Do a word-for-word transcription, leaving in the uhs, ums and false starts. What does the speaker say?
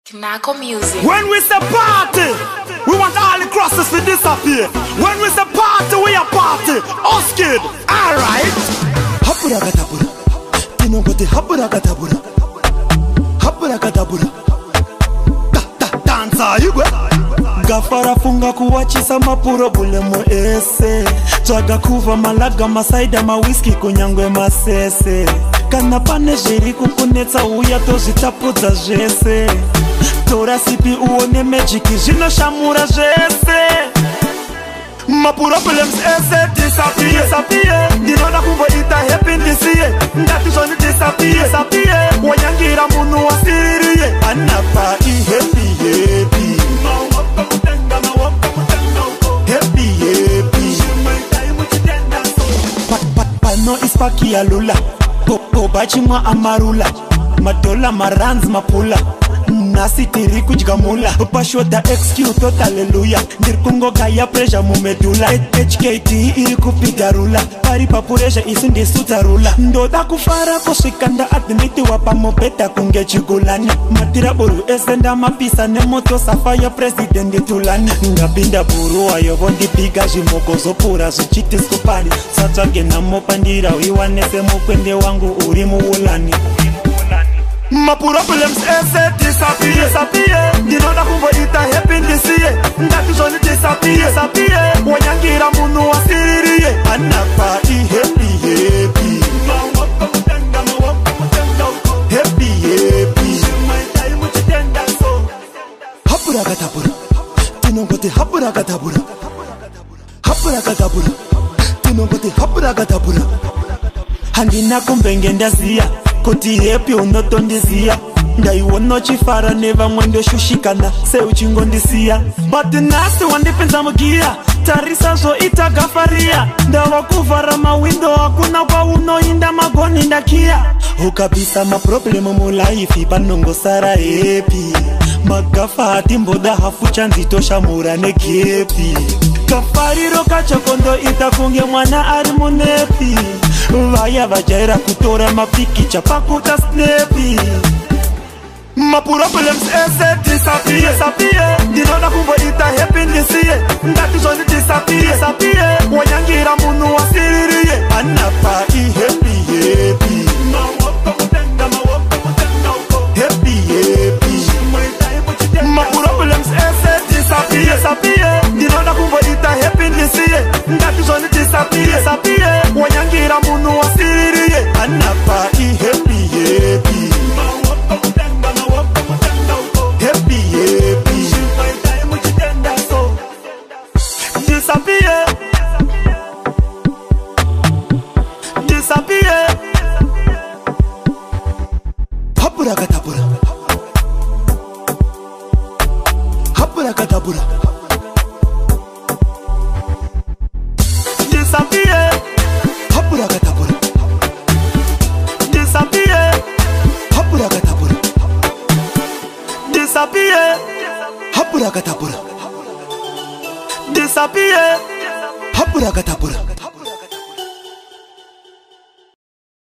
Knacko music. When we say party, we want all the crosses to disappear. When we say party, we are party. Us kid, alright. Hapura katabura, tino gote hapura katabura, hapura katabura. Ta ta danza yugwe. Gafara funga kuwachisa mapuro bule mo ese. Twaga kuva malaga masaida ma whisky kunyangwe masese. Kana pane jeri kukunetsa uya tozitapudza zvese. Tora sipi uone magic zino shamura jese. Mapuro problems ese disappear, disappear. Ndinona kumbo ita happy this year. Ndati zoni disappear, disappear. Wanyangira munu wasiriye. Anapa i happy happy. Happy happy. Pano ispaki ya lula. Popo bachimwa amarula. Madola maranz mapula. Nasi tiri kujigamula. Pashoda X Q tot hallelujah. Ndirkungo kaya pressure mumedula. H K T iri kupiga rula. Pari papuresha isindi sutarula. Ndoda kufara koshikanda admiti wapa mopeta kunge chigulani. Matira buru esenda mapisa ne moto safaya president tulani. Ngabinda buru ayobondi piga jimogozo pura zuchiti skupani. Satange na mopandira wiwanese mukwende wangu uri muulani. Mapuro problems ese disappear, disappear. Ndinona kumbo ita happy this year. Ndati zoni disappear, disappear. Wanyangira munu wasiriye. Anapa i happy happy. Happy happy. Hapura katabura, tinongote hapura katabura. Hapura katabura, tinongote hapura katabura. Handina kumbenge ndazia. Koti happy unotondizia. Ndaiwono chifara neva mwendo shushikana. Se uchingondisia. But the nasty one depends on mugia. Tarisa zo itagafaria. Ndawa kuvara mawindo hakuna kwa uno inda magoni ndakia. Ukabisa maproblemu mulaifi panongo sara happy. Magafa hati mboda hafu chanzito shamura negepi. Kafariro kachokondo itakunge mwana arimunepi. Vaya vajaira kutora mapiki chapakuta snappy. Mapuro problems ese disappear, disappear. Ndinona kumbo ita happy this year. Ndati zoni disappear, disappear. Wanyangira munu wasiriye. Anapa i happy happy. Happy happy. Mapuro problems ese disappear, disappear. Ndinona kumbo ita happy this year. Ndati zoni disappear, disappear. Wanyangira munu wasiriye. Anapa i happy happy. Happy happy. Disappear. Disappear. Hapura katabura. Hapura katabura. Disappear. Hapura katabura. Disappear. Hapura katabura. Disappear. Hapura katabura. Disappear. Hapura katabura.